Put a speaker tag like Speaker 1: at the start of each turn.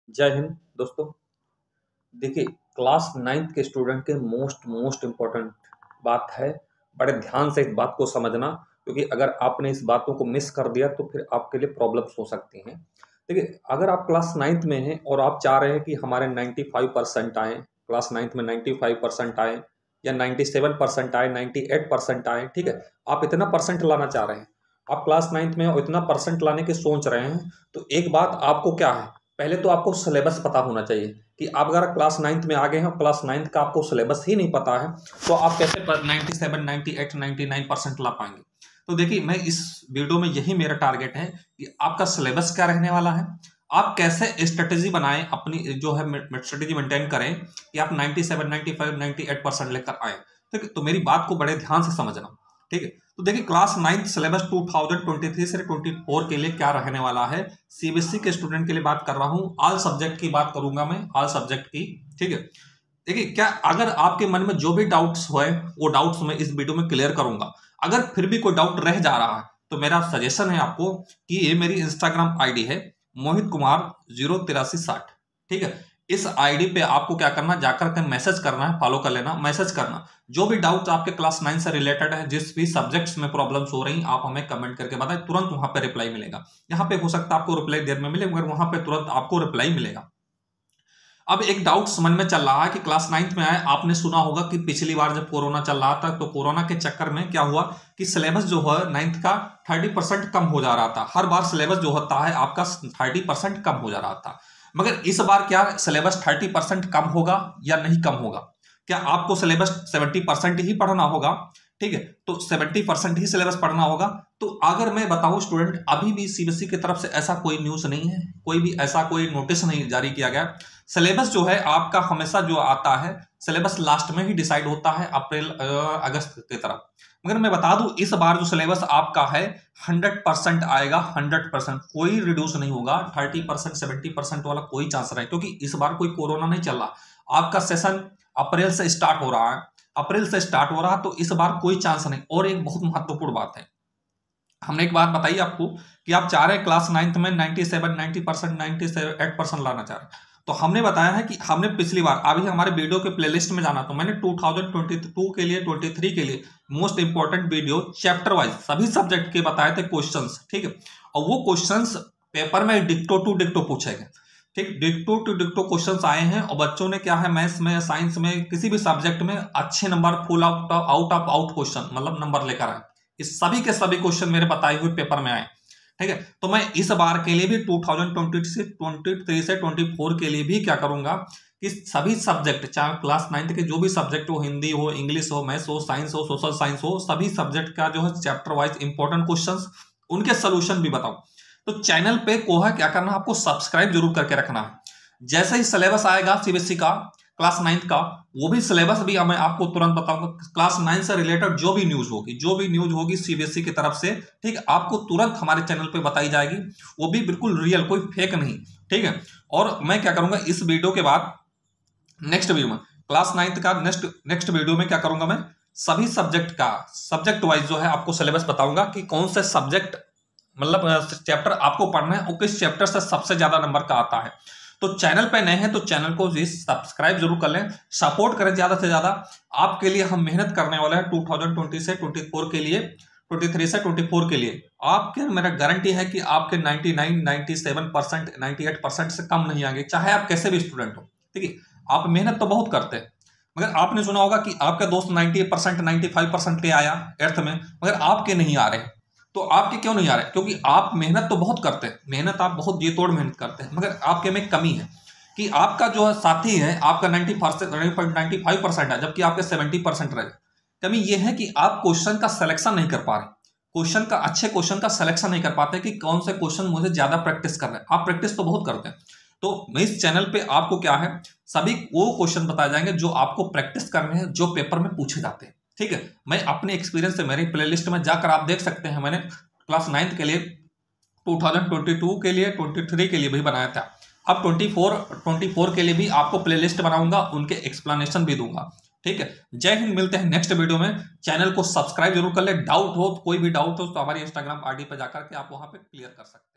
Speaker 1: जय हिंद दोस्तों। देखिए, क्लास 9th के स्टूडेंट के मोस्ट इम्पोर्टेंट बात है, बड़े ध्यान से इस बात को समझना, क्योंकि अगर आपने इस बातों को मिस कर दिया तो फिर आपके लिए प्रॉब्लम्स हो सकती हैं। देखिए, अगर आप क्लास 9th में हैं और आप चाह रहे हैं कि हमारे 95% आएँ, क्लास 9th में 95% आएँ या 97% आएँ, 98% आएँ, ठीक है? आप इतना परसेंट लाना चाह रहे हैं, आप क्लास 9th में और इतना परसेंट लाने की सोच रहे हैं, तो एक बात आपको क्या है, पहले तो आपको सिलेबस पता होना चाहिए कि आप अगर क्लास 9th में आ गए हैं, क्लास 9th का आपको सिलेबस ही नहीं पता है, तो आप कैसे 97, 98, 99% ला पाएंगे। तो देखिए, मैं इस वीडियो में यही मेरा टारगेट है कि आपका सिलेबस क्या रहने वाला है, आप कैसे स्ट्रेटेजी बनाएं, अपनी जो है स्ट्रेटेजी मेंटेन करें कि आप 97, 95, 98% लेकर आए। ठीक है, तो मेरी बात को बड़े ध्यान से समझना। ठीक है, तो देखिए, क्लास 9th सिलेबस 2023 से 24 के लिए क्या रहने वाला है। सीबीएसई के स्टूडेंट के लिए बात कर रहा हूं, ऑल सब्जेक्ट की बात करूंगा मैं, ऑल सब्जेक्ट की। ठीक है, देखिए, क्या अगर आपके मन में जो भी डाउट्स होए वो डाउट्स मैं इस वीडियो में क्लियर करूंगा। अगर फिर भी कोई डाउट रह जा रहा है तो मेरा सजेशन है आपको कि ये मेरी इंस्टाग्राम आईडी है मोहित कुमार 08360। ठीक है, इस आईडी पे आपको क्या करना, जाकर के मैसेज करना है, फॉलो कर लेना, मैसेज करना। जो भी डाउट आपके क्लास 9 से रिलेटेड है, जिस भी सब्जेक्ट्स में प्रॉब्लम्स हो रही, आप हमें कमेंट करके बताएं, तुरंत वहां पे रिप्लाई मिलेगा। यहाँ पे हो सकता है आपको रिप्लाई देर में मिले, मगर वहां पे तुरंत आपको रिप्लाई मिलेगा। अब एक डाउट मन में चल रहा है कि क्लास 9th में आए, आपने सुना होगा कि पिछली बार जब कोरोना चल रहा था तो कोरोना के चक्कर में क्या हुआ कि सिलेबस जो है 9th का 30% कम हो जा रहा था। हर बार सिलेबस जो होता है आपका 30% कम हो जा रहा था, मगर इस बार क्या सिलेबस 30% कम होगा या नहीं कम होगा? क्या आपको सिलेबस 70% ही पढ़ना होगा? ठीक है, तो 70% ही सिलेबस पढ़ना होगा। तो अगर मैं बताऊं स्टूडेंट, अभी भी सीबीएसई की तरफ से ऐसा कोई न्यूज नहीं है, कोई भी ऐसा कोई नोटिस नहीं जारी किया गया। सिलेबस जो है आपका हमेशा जो आता है, सिलेबस लास्ट में ही डिसाइड होता है, अप्रैल अगस्त की तरफ। मगर मैं बता दूं, इस बार जो सिलेबस आपका है 100% आएगा, 100%, कोई रिड्यूस नहीं होगा। 30%, 70% वाला कोई चांस नहीं, क्योंकि इस बार कोई कोरोना नहीं चल रहा। आपका सेशन अप्रैल से स्टार्ट हो रहा है, अप्रैल से स्टार्ट हो रहा, तो इस बार कोई चांस नहीं। और एक बहुत महत्वपूर्ण बात है, हमने एक बात बताई आपको कि आप चाह रहे हैं क्लास 9th में 97, 90%, 98% लाना चाह रहे हैं। तो हमने बताया है कि हमने पिछली बार, अभी हमारे वीडियो के प्लेलिस्ट में जाना, तो मैंने 2022 के लिए, 23 के लिए most important video chapter wise सभी सब्जेक्ट के बताए थे क्वेश्चंस। ठीक है, और वो क्वेश्चंस पेपर में डिक्टो टू डिक्टो पूछे गए। ठीक, डिक्टो टू डिक्टो क्वेश्चंस आए हैं, और बच्चों ने क्या है, मैथ्स में, साइंस में, किसी भी सब्जेक्ट में अच्छे number, full out of out question, मतलब नंबर लेकर आए। इस सभी के सभी क्वेश्चन मेरे बताए हुए पेपर में आए। ठीक है, तो मैं इस बार के लिए भी 2023 से 24 के लिए भी क्या करूंगा कि सभी सब्जेक्ट, चाहे क्लास 9th के जो भी सब्जेक्ट हो, हिंदी हो, इंग्लिश हो, मैथ्स हो, साइंस हो, सोशल साइंस हो, सभी सब्जेक्ट का जो है चैप्टर वाइज इंपॉर्टेंट क्वेश्चंस, उनके सोल्यूशन भी बताऊं। तो चैनल पे को है क्या करना, आपको सब्सक्राइब जरूर करके रखना है। जैसे ही सिलेबस आएगा सीबीएसई का क्लास 9th का, वो भी सिलेबस भी मैं आपको तुरंत बताऊंगा। क्लास 9 से रिलेटेड जो भी न्यूज होगी सीबीएसई की तरफ से, ठीक है, आपको तुरंत हमारे चैनल पे बताई जाएगी। वो भी बिल्कुल रियल, कोई फेक नहीं। ठीक है, और मैं क्या करूंगा इस वीडियो के बाद, नेक्स्ट वीडियो में क्लास 9th का नेक्स्ट वीडियो में क्या करूंगा, मैं सभी सब्जेक्ट का सब्जेक्ट वाइज जो है आपको सिलेबस बताऊंगा कि कौन से सब्जेक्ट, मतलब चैप्टर आपको पढ़ना है और किस चैप्टर से सबसे ज्यादा नंबर का आता है। तो चैनल पे नए हैं तो चैनल को सब्सक्राइब जरूर कर लें, सपोर्ट करें ज्यादा से ज्यादा। आपके लिए हम मेहनत करने वाले हैं 2020 से 24 के लिए, 23 से 24 के लिए। आपके मेरा गारंटी है कि आपके 99, 97%, 98% से कम नहीं आएंगे, चाहे आप कैसे भी स्टूडेंट हो। ठीक है, आप मेहनत तो बहुत करते हैं, मगर आपने सुना होगा कि आपका दोस्त 90%, 95% ले आया एर्थ में, मगर आपके नहीं आ रहे। तो आपके क्यों नहीं आ रहे? क्योंकि आप मेहनत तो बहुत करते हैं, मेहनत आप बहुत जी तोड़ मेहनत करते हैं, मगर आपके में कमी है कि आपका जो साथी है आपका 95% है, जबकि आपके 70% रहे। कमी यह है कि आप क्वेश्चन का सिलेक्शन नहीं कर पा रहे, क्वेश्चन का, अच्छे क्वेश्चन का सिलेक्शन नहीं कर पाते कि कौन से क्वेश्चन मुझे ज्यादा प्रैक्टिस करना है। आप प्रैक्टिस तो बहुत करते हैं, तो मैं इस चैनल पे आपको क्या है, सभी वो क्वेश्चन बताए जाएंगे जो आपको प्रैक्टिस करने हैं, जो पेपर में पूछे जाते हैं। ठीक है, मैं अपने एक्सपीरियंस से, मेरी प्लेलिस्ट में जाकर आप देख सकते हैं, मैंने क्लास 9th के लिए, 2022 के लिए, 23 के लिए भी बनाया था। अब 24 के लिए भी आपको प्लेलिस्ट बनाऊंगा, उनके एक्सप्लेनेशन भी दूंगा। ठीक है, जय हिंद, मिलते हैं नेक्स्ट वीडियो में। चैनल को सब्सक्राइब जरूर कर ले। डाउट हो, कोई भी डाउट हो तो हमारी इंस्टाग्राम आईडी पर जाकर के आप वहां पे क्लियर कर सकते हैं।